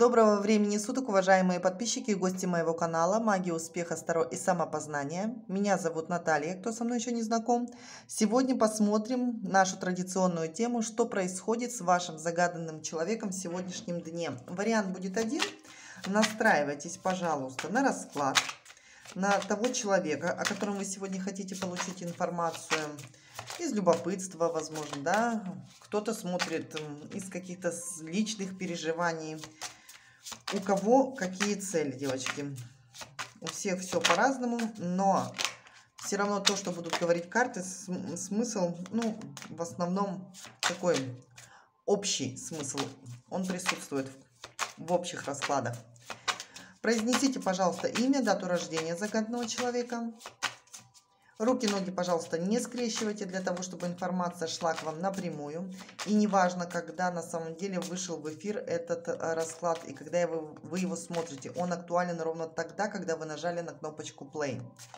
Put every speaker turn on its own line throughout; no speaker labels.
Доброго времени суток, уважаемые подписчики и гости моего канала «Магия успеха, Таро и самопознания». Меня зовут Наталья, кто со мной еще не знаком. Сегодня посмотрим нашу традиционную тему, что происходит с вашим загаданным человеком в сегодняшнем дне. Вариант будет один. Настраивайтесь, пожалуйста, на расклад, на того человека, о котором вы сегодня хотите получить информацию. Из любопытства, возможно, да. Кто-то смотрит из каких-то личных переживаний. У кого какие цели, девочки. У всех все по-разному, но все равно то, что будут говорить карты, смысл, ну, в основном такой общий смысл. Он присутствует в общих раскладах. Произнесите, пожалуйста, имя, дату рождения загаданного человека. Руки, ноги, пожалуйста, не скрещивайте для того, чтобы информация шла к вам напрямую. И неважно, когда на самом деле вышел в эфир этот расклад и когда вы его смотрите. Он актуален ровно тогда, когда вы нажали на кнопочку play.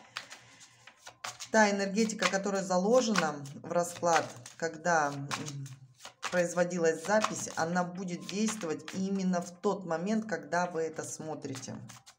Та энергетика, которая заложена в расклад, когда производилась запись, она будет действовать именно в тот момент, когда вы это смотрите.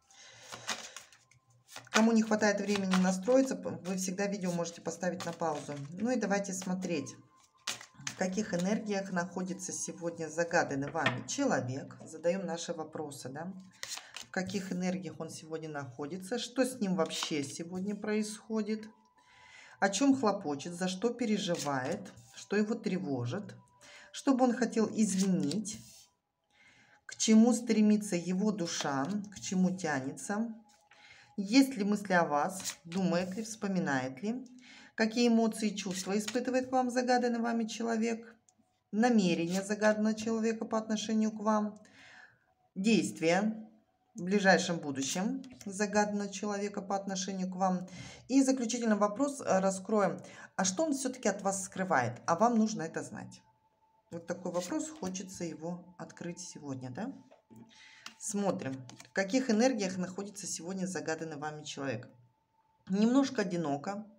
Кому не хватает времени настроиться, вы всегда видео можете поставить на паузу. Ну и давайте смотреть, в каких энергиях находится сегодня загаданный вами человек. Задаем наши вопросы, да? В каких энергиях он сегодня находится, что с ним вообще сегодня происходит, о чем хлопочет, за что переживает, что его тревожит, что бы он хотел изменить, к чему стремится его душа, к чему тянется. Есть ли мысли о вас, думает ли, вспоминает ли, какие эмоции и чувства испытывает к вам загаданный вами человек, намерения загаданного человека по отношению к вам, действия в ближайшем будущем загаданного человека по отношению к вам. И заключительный вопрос раскроем, а что он все-таки от вас скрывает, а вам нужно это знать. Вот такой вопрос, хочется его открыть сегодня, да? Смотрим, в каких энергиях находится сегодня загаданный вами человек. Немножко одиноко,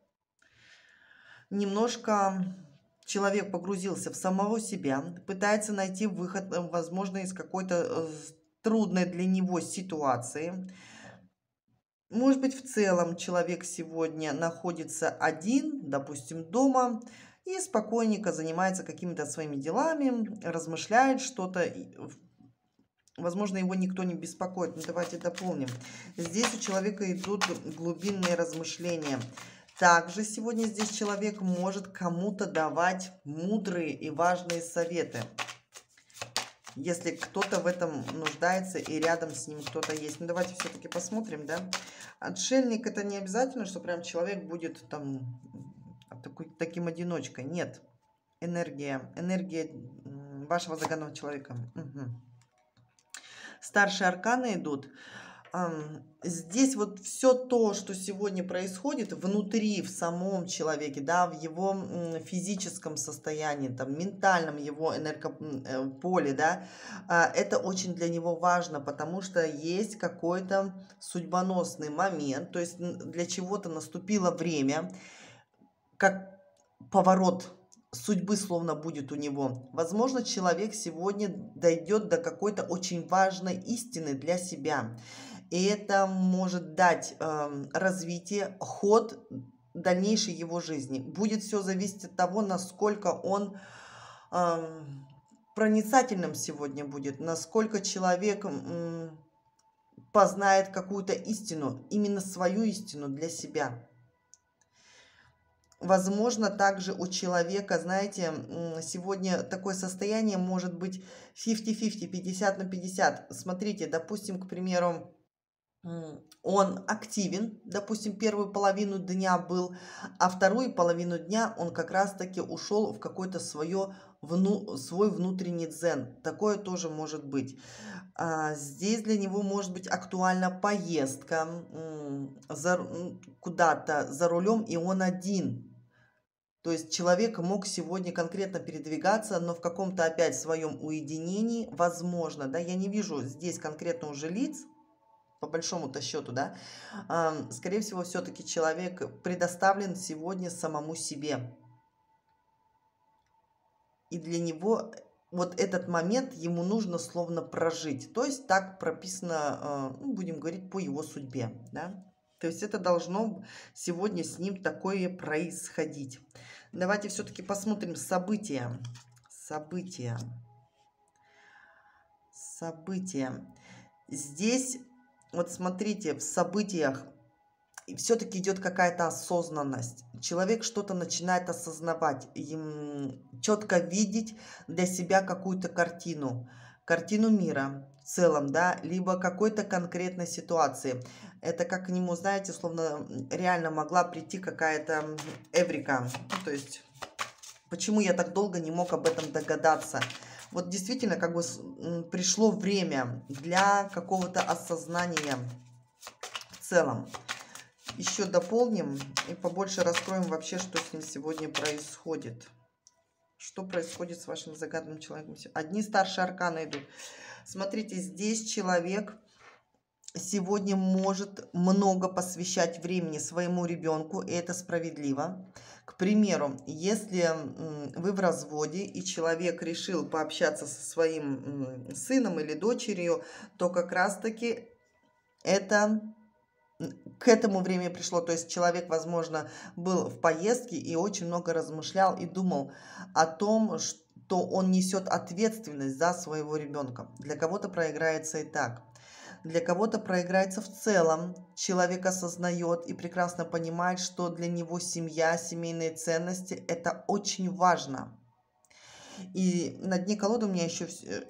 немножко человек погрузился в самого себя, пытается найти выход, возможно, из какой-то трудной для него ситуации. Может быть, в целом человек сегодня находится один, допустим, дома, и спокойненько занимается какими-то своими делами, размышляет что-то. Возможно, его никто не беспокоит. Но давайте дополним. Здесь у человека идут глубинные размышления. Также сегодня здесь человек может кому-то давать мудрые и важные советы. Если кто-то в этом нуждается и рядом с ним кто-то есть. Ну, давайте все-таки посмотрим, да. Отшельник — это не обязательно, что прям человек будет там таким одиночкой. Нет. Энергия вашего загаданного человека. Угу. Старшие арканы идут. Здесь вот все то, что сегодня происходит внутри, в самом человеке, да, в его физическом состоянии, там, ментальном его энергополе, да, это очень для него важно, потому что есть какой-то судьбоносный момент, то есть для чего-то наступило время, как поворот судьбы словно будет у него. Возможно, человек сегодня дойдет до какой-то очень важной истины для себя. И это может дать развитие, ход дальнейшей его жизни. Будет все зависеть от того, насколько он проницательным сегодня будет, насколько человек познает какую-то истину, именно свою истину для себя. Возможно, также у человека, знаете, сегодня такое состояние может быть 50-50, 50 на 50. Смотрите, допустим, к примеру, он активен, допустим, первую половину дня был, а вторую половину дня он как раз-таки ушел в какой-то свой внутренний дзен. Такое тоже может быть. Здесь для него может быть актуальна поездка куда-то за рулем, и он один. То есть человек мог сегодня конкретно передвигаться, но в каком-то опять своем уединении, возможно, да, я не вижу здесь конкретно уже лиц, по большому-то счету, да, скорее всего, все-таки человек предоставлен сегодня самому себе. И для него вот этот момент ему нужно словно прожить. То есть так прописано, ну, будем говорить, по его судьбе, да. То есть это должно сегодня с ним такое происходить. Давайте все-таки посмотрим события. События. События. Здесь, вот смотрите, в событиях все-таки идет какая-то осознанность. Человек что-то начинает осознавать, четко видеть для себя какую-то картину мира в целом, да, либо какой-то конкретной ситуации. Это как к нему, знаете, словно реально могла прийти какая-то эврика. Ну, то есть, почему я так долго не мог об этом догадаться? Вот действительно, как бы пришло время для какого-то осознания в целом. Еще дополним и побольше раскроем вообще, что с ним сегодня происходит. Что происходит с вашим загаданным человеком? Одни старшие арканы идут. Смотрите, здесь человек сегодня может много посвящать времени своему ребенку, и это справедливо. К примеру, если вы в разводе, и человек решил пообщаться со своим сыном или дочерью, то как раз-таки это... К этому времени пришло, то есть человек, возможно, был в поездке и очень много размышлял и думал о том, что он несет ответственность за своего ребенка. Для кого-то проиграется и так. Для кого-то проиграется в целом. Человек осознает и прекрасно понимает, что для него семья, семейные ценности – это очень важно. И на дне колоды у меня еще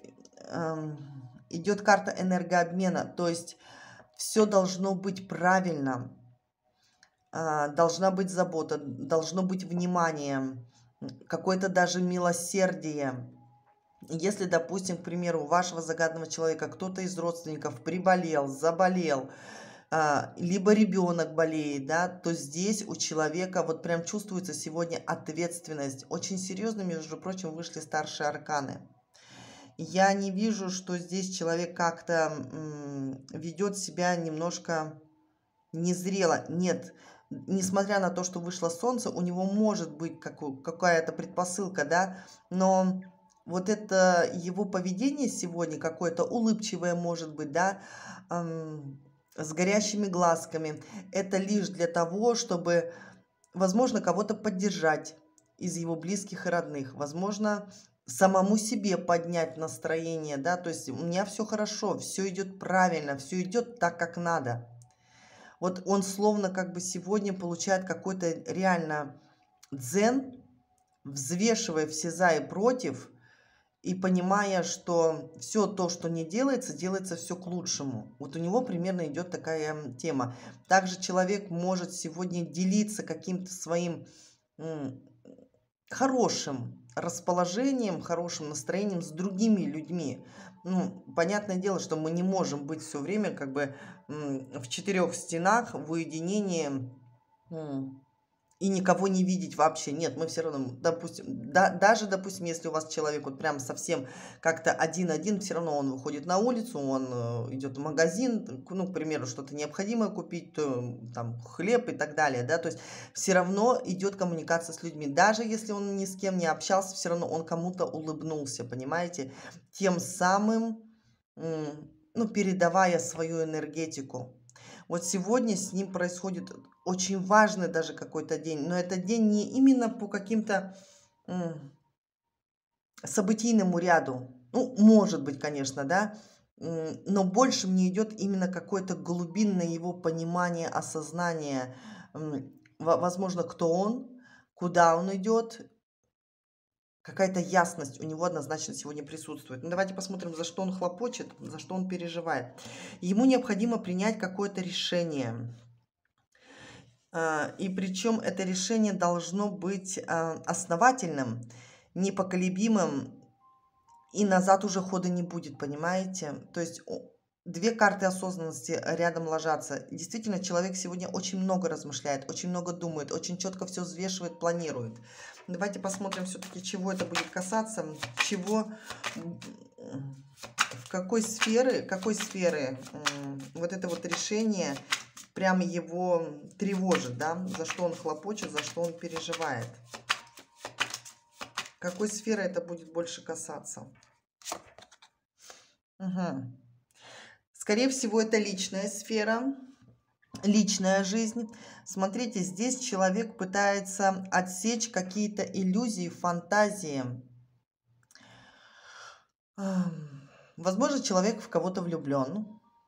идет карта энергообмена, то есть все должно быть правильно. Должна быть забота, должно быть внимание, какое-то даже милосердие. Если, допустим, к примеру, у вашего загаданного человека кто-то из родственников приболел, заболел, либо ребенок болеет, да, то здесь у человека вот прям чувствуется сегодня ответственность. Очень серьезно, между прочим, вышли старшие арканы. Я не вижу, что здесь человек как-то ведет себя немножко незрело. Нет. Несмотря на то, что вышло солнце, у него может быть какая-то предпосылка, да, но вот это его поведение сегодня какое-то улыбчивое может быть, да, с горящими глазками. Это лишь для того, чтобы, возможно, кого-то поддержать из его близких и родных, возможно, самому себе поднять настроение, да, то есть у меня все хорошо, все идет правильно, все идет так, как надо. Вот он словно как бы сегодня получает какой-то реально дзен, взвешивая все за и против, и понимая, что все то, что не делается, делается все к лучшему. Вот у него примерно идет такая тема. Также человек может сегодня делиться каким-то своим хорошим расположением, хорошим настроением с другими людьми. Ну, понятное дело, что мы не можем быть все время как бы в четырех стенах, в уединении и никого не видеть вообще. Нет, мы все равно, допустим, даже, допустим, если у вас человек вот прям совсем как-то один-один, все равно он выходит на улицу, он идет в магазин, ну, к примеру, что-то необходимое купить, то, там, хлеб и так далее, да, то есть все равно идет коммуникация с людьми. Даже если он ни с кем не общался, все равно он кому-то улыбнулся, понимаете? Тем самым, ну, передавая свою энергетику. Вот сегодня с ним происходит очень важный даже какой-то день, но это день не именно по каким-то событийному ряду. Ну, может быть, конечно, да, но больше мне идет именно какое-то глубинное его понимание, осознание, возможно, кто он, куда он идет. Какая-то ясность у него однозначно сегодня присутствует. Ну, давайте посмотрим, за что он хлопочет, за что он переживает. Ему необходимо принять какое-то решение. И причем это решение должно быть основательным, непоколебимым, и назад уже хода не будет, понимаете? То есть две карты осознанности рядом ложатся. Действительно, человек сегодня очень много размышляет, очень много думает, очень четко все взвешивает, планирует. Давайте посмотрим все-таки, чего это будет касаться, чего, в какой сферы вот это вот решение прямо его тревожит, да, за что он хлопочет, за что он переживает. Какой сферы это будет больше касаться? Мгм. Скорее всего, это личная сфера, личная жизнь. Смотрите, здесь человек пытается отсечь какие-то иллюзии, фантазии. Возможно, человек в кого-то влюблен.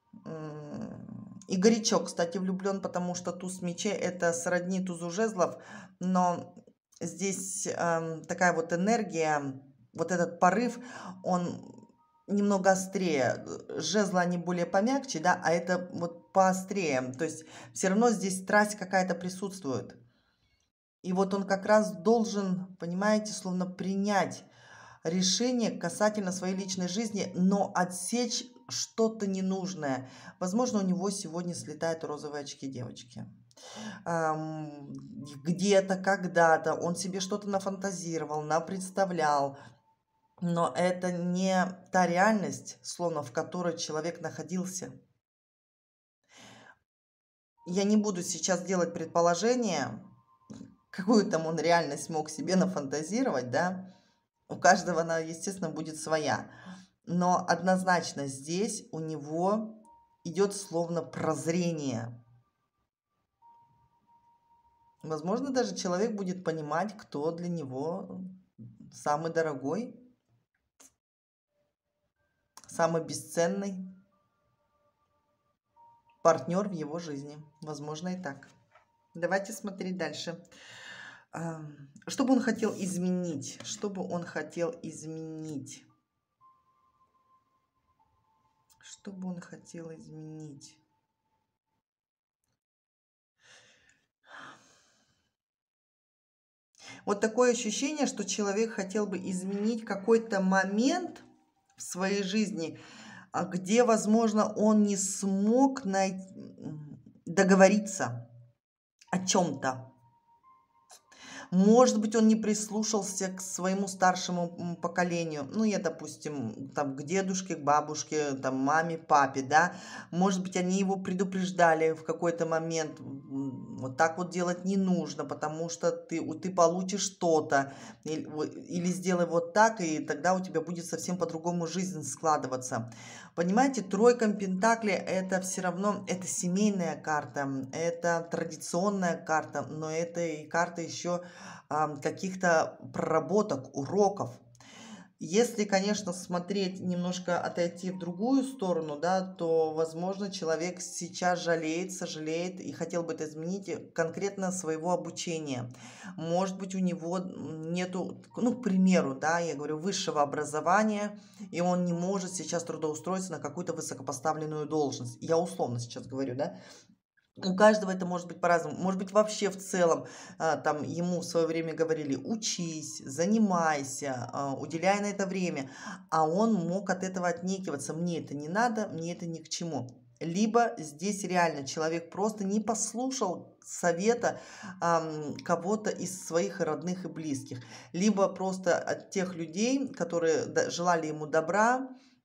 И горячо, кстати, влюблен, потому что туз мечей это сродни тузу жезлов, но здесь такая вот энергия, вот этот порыв, он немного острее. Жезлы, они более помягче, да, а это вот поострее. То есть все равно здесь страсть какая-то присутствует. И вот он как раз должен, понимаете, словно принять решение касательно своей личной жизни, но отсечь что-то ненужное. Возможно, у него сегодня слетают розовые очки девочки. Ам, Где-то, когда-то он себе что-то нафантазировал, напредставлял, но это не та реальность, словно в которой человек находился. Я не буду сейчас делать предположение, какую там он реальность мог себе нафантазировать, да. У каждого она, естественно, будет своя. Но однозначно здесь у него идет словно прозрение. Возможно, даже человек будет понимать, кто для него самый дорогой, самый бесценный партнер в его жизни. Возможно, и так. Давайте смотреть дальше. Что бы он хотел изменить? Что бы он хотел изменить? Что бы он хотел изменить? Вот такое ощущение, что человек хотел бы изменить какой-то момент в своей жизни, где, возможно, он не смог договориться о чем-то. Может быть, он не прислушался к своему старшему поколению. Ну, я, допустим, там, к дедушке, к бабушке, там, маме, папе, да. Может быть, они его предупреждали в какой-то момент. Вот так вот делать не нужно, потому что ты получишь что-то. Или сделай вот так, и тогда у тебя будет совсем по-другому жизнь складываться. Понимаете, тройка пентаклей это все равно, это семейная карта, это традиционная карта, но это и карта еще каких-то проработок, уроков. Если, конечно, смотреть, немножко отойти в другую сторону, да, то, возможно, человек сейчас жалеет, сожалеет и хотел бы это изменить конкретно своего обучения. Может быть, у него нету, ну, к примеру, да, я говорю, высшего образования, и он не может сейчас трудоустроиться на какую-то высокопоставленную должность. Я условно сейчас говорю, да. У каждого это может быть по-разному. Может быть, вообще в целом там ему в свое время говорили, учись, занимайся, уделяй на это время. А он мог от этого отнекиваться. Мне это не надо, мне это ни к чему. Либо здесь реально человек просто не послушал совета кого-то из своих родных и близких. Либо просто от тех людей, которые желали ему добра,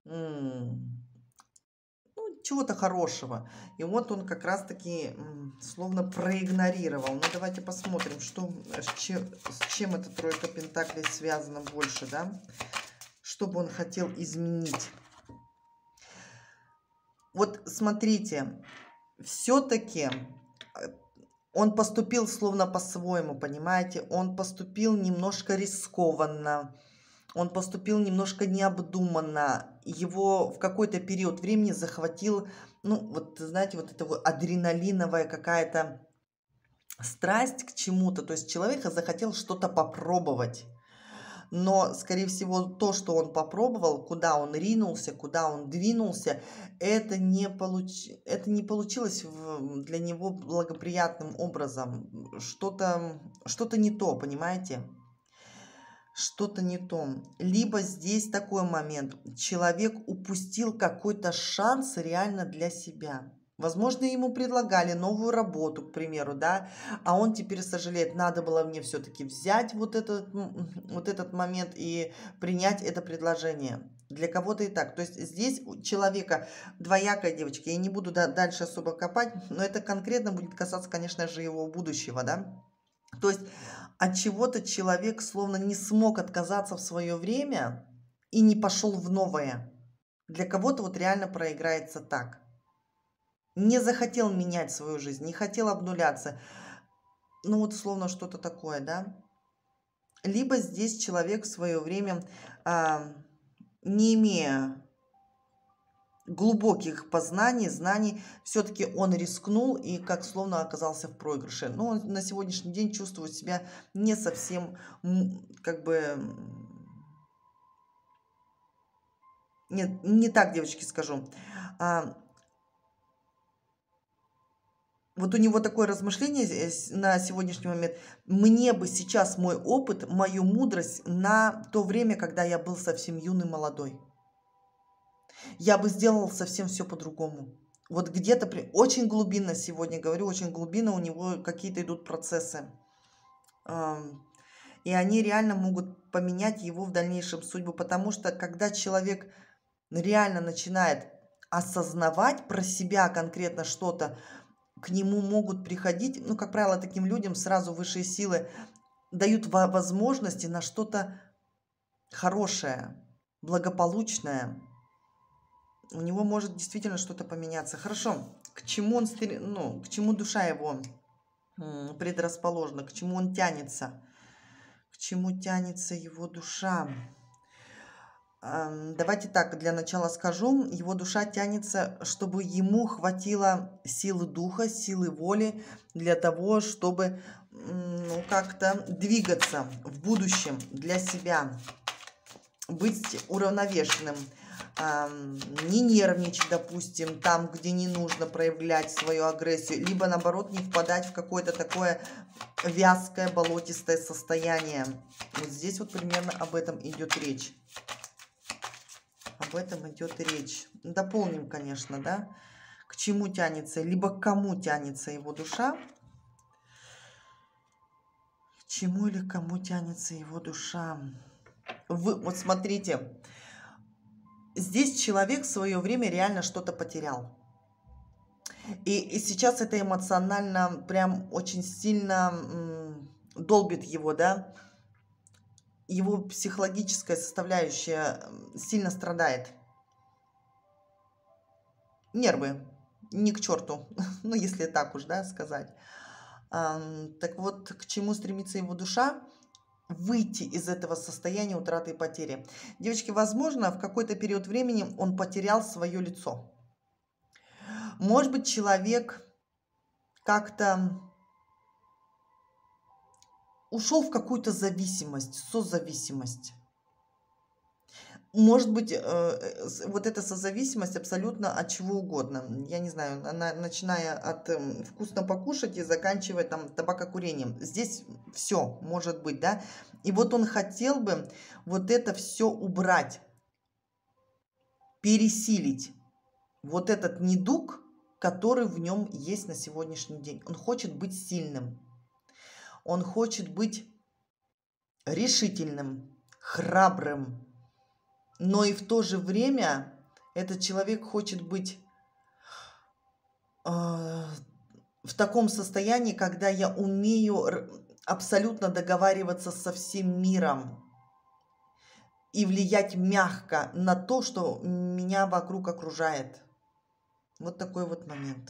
ну, чего-то хорошего. И вот он как раз-таки словно проигнорировал. Ну, давайте посмотрим, с чем эта тройка пентаклей связана больше, да? Что бы он хотел изменить. Вот смотрите, все-таки он поступил словно по-своему, понимаете? Он поступил немножко рискованно. Он поступил немножко необдуманно. Его в какой-то период времени захватил, ну, вот, знаете, вот эта вот адреналиновая какая-то страсть к чему-то. То есть человека захотел что-то попробовать. Но, скорее всего, то, что он попробовал, куда он ринулся, куда он двинулся, это не получилось для него благоприятным образом. Что-то не то, понимаете? Что-то не то. Либо здесь такой момент. Человек упустил какой-то шанс реально для себя. Возможно, ему предлагали новую работу, к примеру, да, а он теперь сожалеет, надо было мне все-таки взять вот этот момент и принять это предложение. Для кого-то и так. То есть здесь у человека двоякая, девочки. Я не буду дальше особо копать, но это конкретно будет касаться, конечно же, его будущего, да. То есть от чего-то человек словно не смог отказаться в свое время и не пошел в новое. Для кого-то вот реально проиграется так. Не захотел менять свою жизнь, не хотел обнуляться. Ну вот словно что-то такое, да? Либо здесь человек в свое время, а, не имея глубоких познаний, знаний, все-таки он рискнул и как словно оказался в проигрыше. Но он на сегодняшний день чувствует себя не совсем, как бы, нет, не так, девочки, скажу. А, Вот у него такое размышление на сегодняшний момент. Мне бы сейчас мой опыт, мою мудрость на то время, когда я был совсем юный, молодой. Я бы сделал совсем все по-другому. Вот где-то очень глубинно сегодня говорю, очень глубинно у него какие-то идут процессы. И они реально могут поменять его в дальнейшем судьбу, потому что когда человек реально начинает осознавать про себя конкретно что-то, к нему могут приходить, ну, как правило, таким людям сразу высшие силы дают возможности на что-то хорошее, благополучное. У него может действительно что-то поменяться. Хорошо, к чему он, ну, к чему душа его предрасположена, к чему он тянется, к чему тянется его душа. Давайте так, для начала скажу, его душа тянется, чтобы ему хватило силы духа, силы воли для того, чтобы ну, как-то двигаться в будущем для себя, быть уравновешенным, не нервничать, допустим, там, где не нужно проявлять свою агрессию, либо наоборот не впадать в какое-то такое вязкое, болотистое состояние. Вот здесь вот примерно об этом идет речь. Об этом идет речь. Дополним, конечно, да, к чему тянется, либо к кому тянется его душа. К чему или к кому тянется его душа. Вот смотрите, здесь человек в свое время реально что-то потерял. И сейчас это эмоционально прям очень сильно долбит его, да. Его психологическая составляющая сильно страдает. Нервы не к черту, ну если так уж, да, сказать. Так вот, к чему стремится его душа? Выйти из этого состояния утраты и потери. Девочки, возможно, в какой-то период времени он потерял свое лицо. Может быть, человек как-то ушел в какую-то зависимость, созависимость. Может быть, вот эта созависимость абсолютно от чего угодно. Я не знаю, она, начиная от вкусно покушать и заканчивая там табакокурением. Здесь все может быть, да. И вот он хотел бы вот это все убрать, пересилить. Вот этот недуг, который в нем есть на сегодняшний день. Он хочет быть сильным. Он хочет быть решительным, храбрым. Но и в то же время этот человек хочет быть в таком состоянии, когда я умею абсолютно договариваться со всем миром и влиять мягко на то, что меня вокруг окружает. Вот такой вот момент.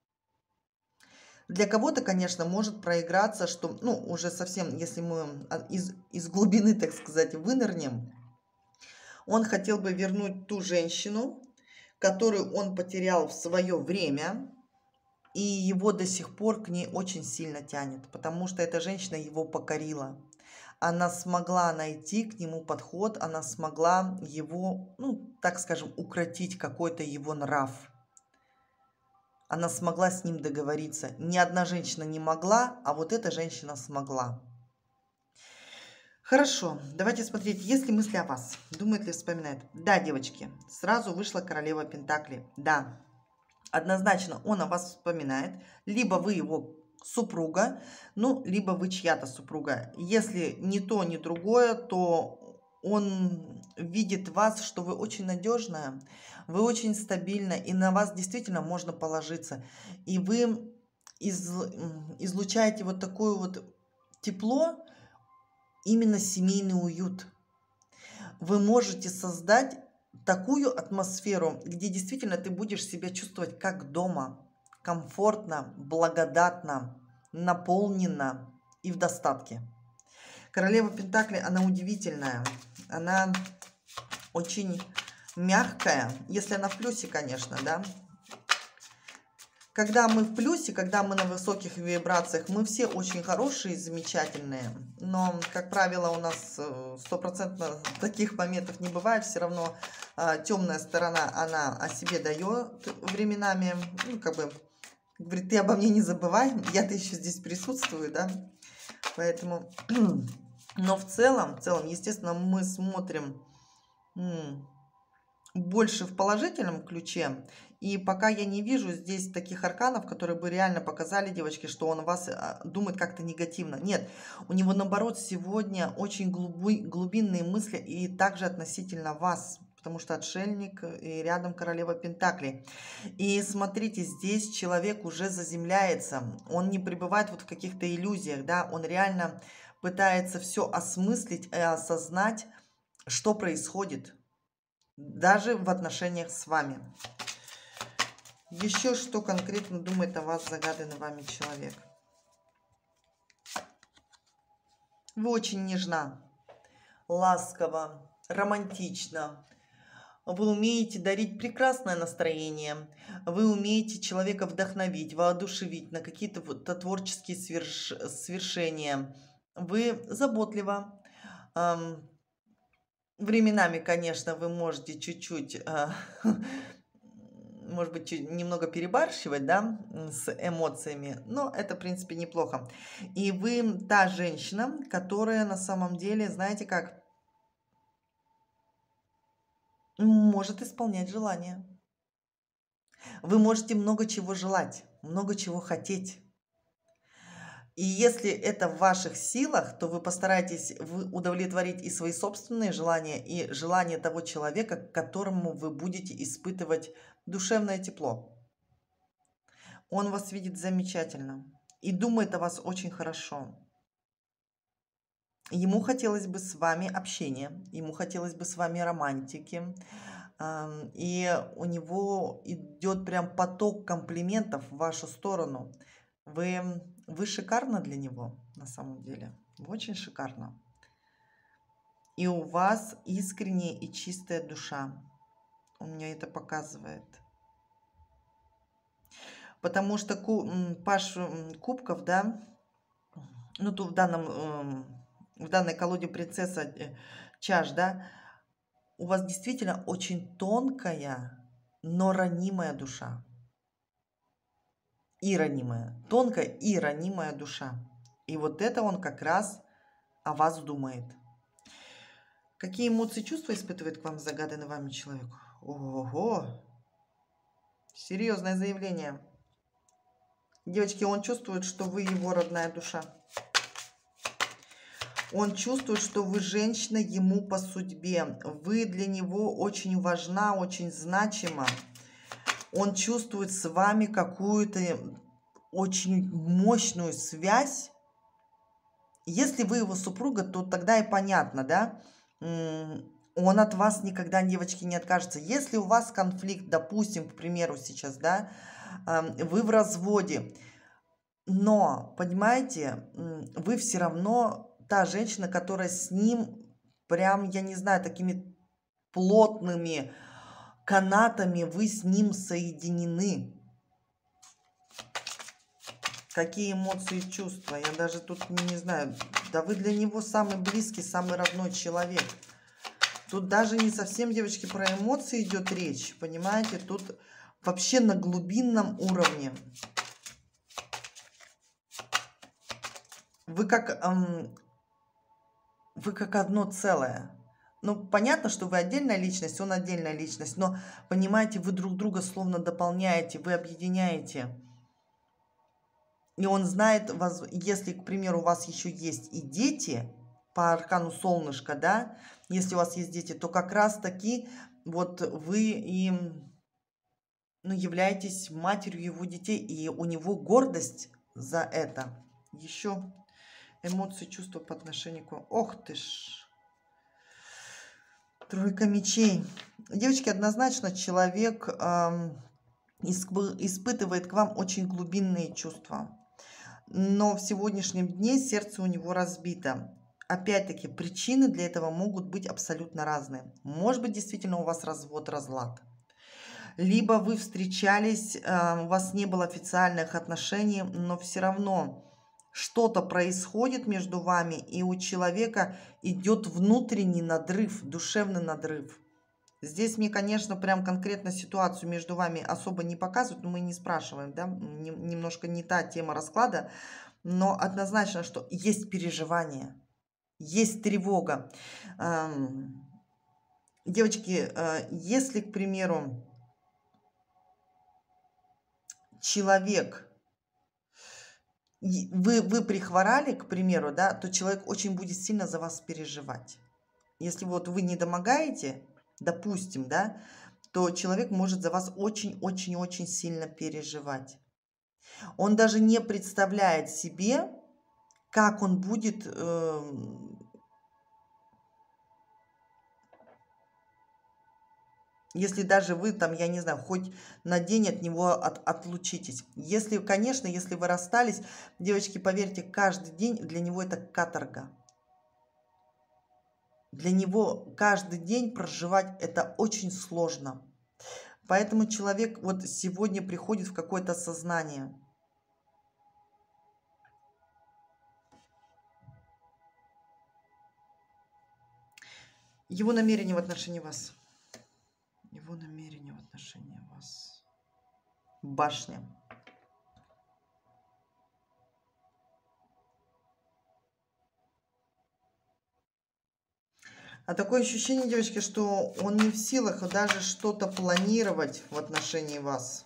Для кого-то, конечно, может проиграться, что, ну, уже совсем, если мы из глубины, так сказать, вынырнем, он хотел бы вернуть ту женщину, которую он потерял в свое время, и его до сих пор к ней очень сильно тянет, потому что эта женщина его покорила. Она смогла найти к нему подход, она смогла его, ну, так скажем, укротить какой-то его нрав. Она смогла с ним договориться. Ни одна женщина не могла, а вот эта женщина смогла. Хорошо, давайте смотреть, есть ли мысли о вас, думает ли, вспоминает. Да, девочки, сразу вышла королева Пентаклей. Да, однозначно он о вас вспоминает. Либо вы его супруга, ну, либо вы чья-то супруга. Если ни то, ни другое, то он видит вас, что вы очень надежная, вы очень стабильна, и на вас действительно можно положиться. И вы излучаете вот такую вот тепло, именно семейный уют. Вы можете создать такую атмосферу, где действительно ты будешь себя чувствовать как дома, комфортно, благодатно, наполненно и в достатке. Королева Пентаклей, она удивительная, она очень мягкая, если она в плюсе, конечно, да. Когда мы в плюсе, когда мы на высоких вибрациях, мы все очень хорошие, замечательные. Но, как правило, у нас стопроцентно таких моментов не бывает. Все равно темная сторона, она о себе дает временами. Ну, как бы, говорит, ты обо мне не забывай, я-то еще здесь присутствую, да. Поэтому, но в целом, естественно, мы смотрим больше в положительном ключе. И пока я не вижу здесь таких арканов, которые бы реально показали, девочки, что он вас думает как-то негативно. Нет, у него наоборот сегодня очень глубинные мысли и также относительно вас. Потому что отшельник и рядом королева Пентаклей. И смотрите, здесь человек уже заземляется. Он не пребывает вот в каких-то иллюзиях, да. Он реально пытается все осмыслить и осознать, что происходит. Даже в отношениях с вами. Еще что конкретно думает о вас загаданный вами человек? Вы очень нежна, ласково, романтично. Вы умеете дарить прекрасное настроение. Вы умеете человека вдохновить, воодушевить на какие-то творческие свершения. Вы заботливо. Временами, конечно, вы можете чуть-чуть, может быть, немного перебарщивать, да, с эмоциями, но это, в принципе, неплохо. И вы та женщина, которая на самом деле, знаете как, может исполнять желания. Вы можете много чего желать, много чего хотеть. И если это в ваших силах, то вы постараетесь удовлетворить и свои собственные желания, и желания того человека, к которому вы будете испытывать душевное тепло. Он вас видит замечательно и думает о вас очень хорошо. Ему хотелось бы с вами общения, ему хотелось бы с вами романтики. И у него идет прям поток комплиментов в вашу сторону. Вы шикарны для него, на самом деле. Вы очень шикарно. И у вас искренняя и чистая душа. Он мне это показывает. Потому что Паш Кубков, да, ну тут в данной колоде принцесса чаш, да, у вас действительно очень тонкая, но ранимая душа. И ранимая, тонкая и ранимая душа. И вот это он как раз о вас думает. Какие эмоции, чувства испытывает к вам загаданный вами человек? Ого! Серьезное заявление. Девочки, он чувствует, что вы его родная душа. Он чувствует, что вы женщина ему по судьбе. Вы для него очень важна, очень значима. Он чувствует с вами какую-то очень мощную связь. Если вы его супруга, то тогда и понятно, да? Он от вас никогда, девочки, не откажется. Если у вас конфликт, допустим, к примеру сейчас, да, вы в разводе, но, понимаете, вы все равно та женщина, которая с ним прям, я не знаю, такими плотными канатами вы с ним соединены. Какие эмоции и чувства? Я даже тут не знаю. Да вы для него самый близкий, самый родной человек. Тут даже не совсем, девочки, про эмоции идет речь. Понимаете? Тут вообще на глубинном уровне. Вы как одно целое. Ну, понятно, что вы отдельная личность, он отдельная личность, но, понимаете, вы друг друга словно дополняете, вы объединяете. И он знает, если, к примеру, у вас еще есть и дети, по аркану солнышко, да, если у вас есть дети, то как раз-таки вот вы им, ну, являетесь матерью его детей, и у него гордость за это. Еще Эмоции, чувства по отношению к вам. Ох ты ж. Тройка мечей. Девочки, однозначно человек испытывает к вам очень глубинные чувства. Но в сегодняшнем дне сердце у него разбито. Опять-таки, причины для этого могут быть абсолютно разные. Может быть, действительно у вас развод, разлад. Либо вы встречались, у вас не было официальных отношений, но все равно что-то происходит между вами, и у человека идет внутренний надрыв, душевный надрыв. Здесь мне, конечно, прям конкретно ситуацию между вами особо не показывают, но мы не спрашиваем, да, немножко не та тема расклада, но однозначно, что есть переживание, есть тревога. Девочки, если, к примеру, человек, вы прихворали, к примеру, да, то человек очень будет сильно за вас переживать. Если вот вы не домогаете, допустим, да, то человек может за вас очень-очень-очень сильно переживать. Он даже не представляет себе, как он будет, если даже вы там, я не знаю, хоть на день от него отлучитесь. Если, конечно, если вы расстались, девочки, поверьте, каждый день для него это каторга. Для него каждый день проживать это очень сложно. Поэтому человек вот сегодня приходит в какое-то сознание. Его намерение в отношении вас. Его намерение в отношении вас. Башня. А такое ощущение, девочки, что он не в силах даже что-то планировать в отношении вас.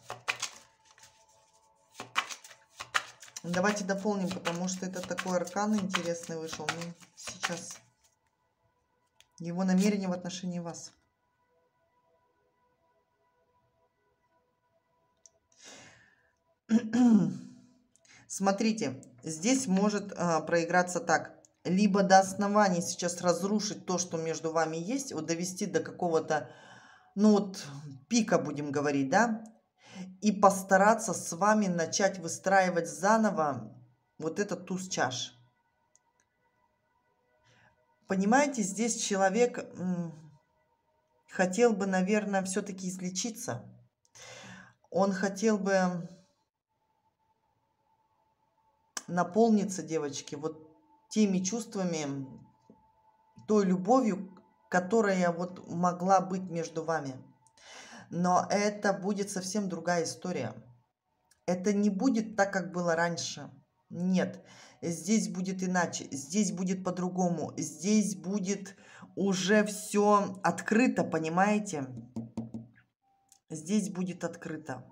Давайте дополним, потому что это такой аркан интересный вышел. Ну, сейчас. Его намерение в отношении вас. Смотрите, здесь может проиграться так. Либо до основания сейчас разрушить то, что между вами есть, вот довести до какого-то, ну вот, пика, будем говорить, да, и постараться с вами начать выстраивать заново вот этот туз чаш. Понимаете, здесь человек хотел бы, наверное, все-таки излечиться. Он хотел бы наполниться, девочки, вот теми чувствами, той любовью, которая вот могла быть между вами. Но это будет совсем другая история. Это не будет так, как было раньше. Нет, здесь будет иначе, здесь будет по-другому, здесь будет уже все открыто, понимаете? Здесь будет открыто.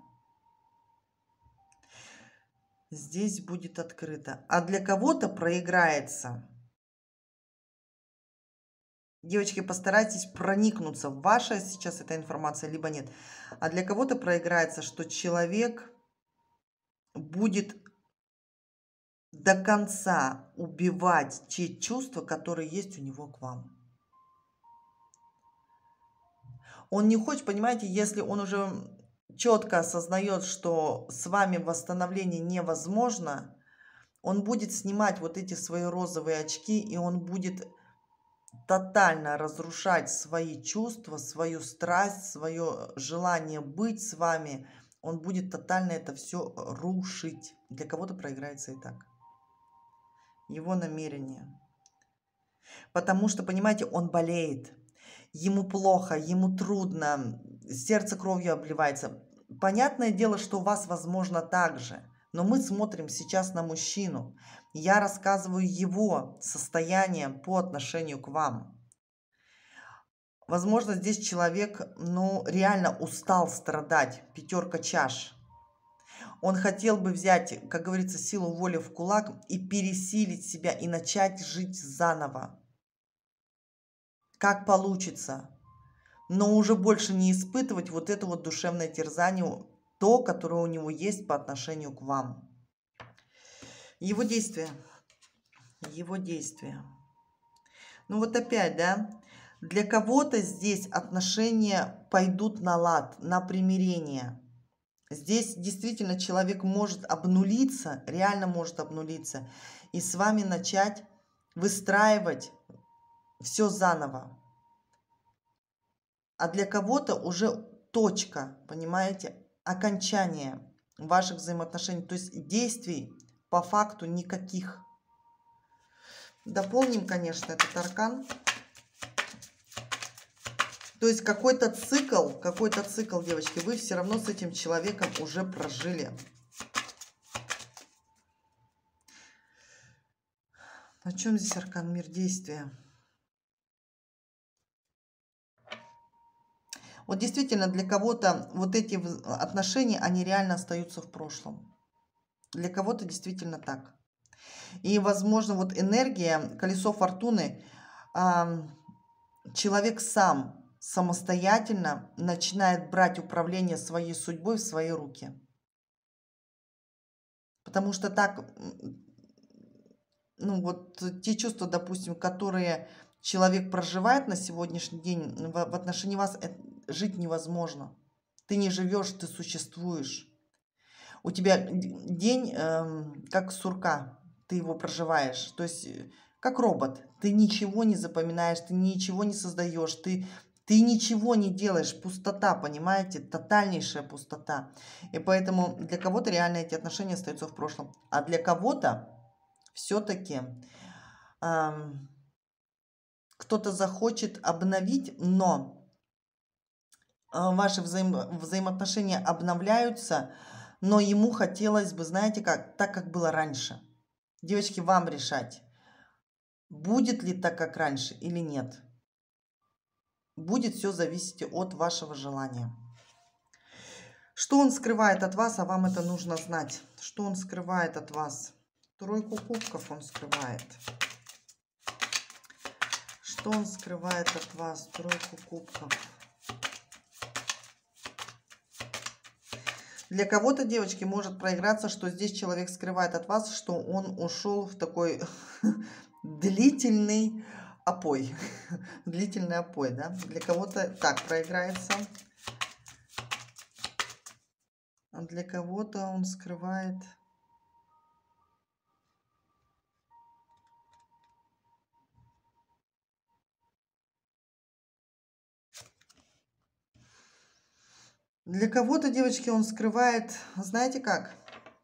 Здесь будет открыто. А для кого-то проиграется. Девочки, постарайтесь проникнуться, ваша сейчас эта информация, либо нет. А для кого-то проиграется, что человек будет до конца убивать те чувства, которые есть у него к вам. Он не хочет, понимаете, если он уже четко осознает, что с вами восстановление невозможно, он будет снимать вот эти свои розовые очки, и он будет тотально разрушать свои чувства, свою страсть, свое желание быть с вами. Он будет тотально это все рушить. Для кого-то проиграется и так. Его намерение. Потому что, понимаете, он болеет. Ему плохо, ему трудно, сердце кровью обливается. Понятное дело, что у вас возможно так же. Но мы смотрим сейчас на мужчину. Я рассказываю его состояние по отношению к вам. Возможно, здесь человек, ну, реально устал страдать. Пятерка чаш. Он хотел бы взять, как говорится, силу воли в кулак и пересилить себя, и начать жить заново. Как получится. Но уже больше не испытывать вот это вот душевное терзание, то, которое у него есть по отношению к вам. Его действия. Его действия. Ну вот опять, да, для кого-то здесь отношения пойдут на лад, на примирение. Здесь действительно человек может обнулиться, реально может обнулиться, и с вами начать выстраивать все заново. А для кого-то уже точка, понимаете, окончание ваших взаимоотношений. То есть действий по факту никаких. Дополним, конечно, этот аркан. То есть какой-то цикл, девочки, вы все равно с этим человеком уже прожили. О чем здесь аркан мир действия? Вот действительно для кого-то вот эти отношения, они реально остаются в прошлом. Для кого-то действительно так. И, возможно, вот энергия, колесо фортуны, человек сам самостоятельно начинает брать управление своей судьбой в свои руки. Потому что так, ну вот те чувства, допустим, которые человек проживает на сегодняшний день, в отношении вас жить невозможно. Ты не живешь, ты существуешь. У тебя день как сурка, ты его проживаешь. То есть как робот. Ты ничего не запоминаешь, ты ничего не создаешь, ты ничего не делаешь. Пустота, понимаете? Тотальнейшая пустота. И поэтому для кого-то реально эти отношения остаются в прошлом. А для кого-то все-таки кто-то захочет обновить, но ваши взаимоотношения обновляются, но ему хотелось бы, знаете как, так как было раньше. Девочки, вам решать, будет ли так, как раньше или нет. Будет все зависеть от вашего желания. Что он скрывает от вас, а вам это нужно знать. Что он скрывает от вас? Тройку кубков он скрывает. Что он скрывает от вас? Тройку кубков. Для кого-то, девочки, может проиграться, что здесь человек скрывает от вас, что он ушел в такой длительный опой. Длительный опой, да? Для кого-то так проиграется. А для кого-то он скрывает... Для кого-то, девочки, он скрывает, знаете как?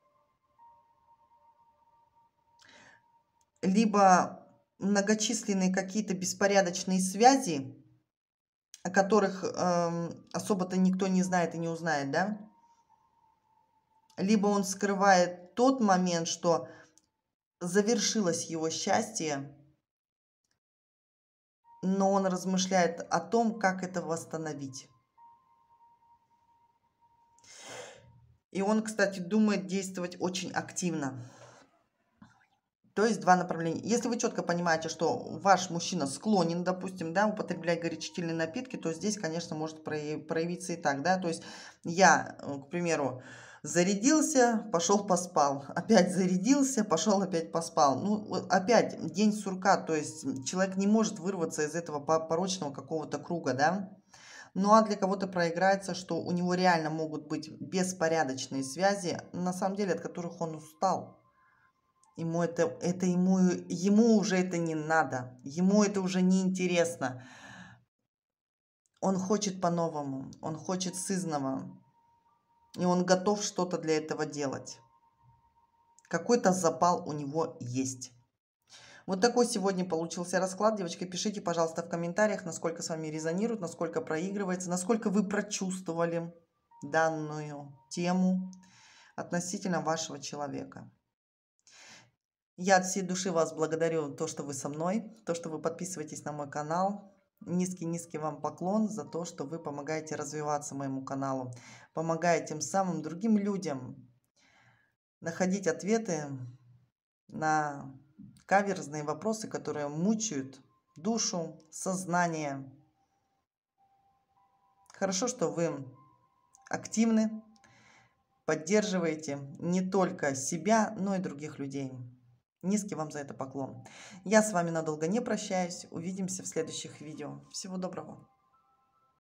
Либо многочисленные какие-то беспорядочные связи, о которых особо-то никто не знает и не узнает, да? Либо он скрывает тот момент, что завершилось его счастье, но он размышляет о том, как это восстановить. И он, кстати, думает действовать очень активно. То есть два направления. Если вы четко понимаете, что ваш мужчина склонен, допустим, да, употреблять горячительные напитки, то здесь, конечно, может проявиться и так, да. То есть я, к примеру, зарядился, пошел поспал. Опять зарядился, пошел опять поспал. Ну, опять день сурка, то есть человек не может вырваться из этого порочного какого-то круга, да. Ну а для кого-то проиграется, что у него реально могут быть беспорядочные связи, на самом деле, от которых он устал. Ему ему уже это не надо, ему это уже не интересно. Он хочет по-новому, он хочет сызного, и он готов что-то для этого делать. Какой-то запал у него есть. Вот такой сегодня получился расклад. Девочки, пишите, пожалуйста, в комментариях, насколько с вами резонирует, насколько проигрывается, насколько вы прочувствовали данную тему относительно вашего человека. Я от всей души вас благодарю, то, что вы со мной, то, что вы подписываетесь на мой канал. Низкий-низкий вам поклон за то, что вы помогаете развиваться моему каналу. Помогаете тем самым другим людям находить ответы на каверзные вопросы, которые мучают душу, сознание. Хорошо, что вы активны, поддерживаете не только себя, но и других людей. Низкий вам за это поклон. Я с вами надолго не прощаюсь. Увидимся в следующих видео. Всего доброго.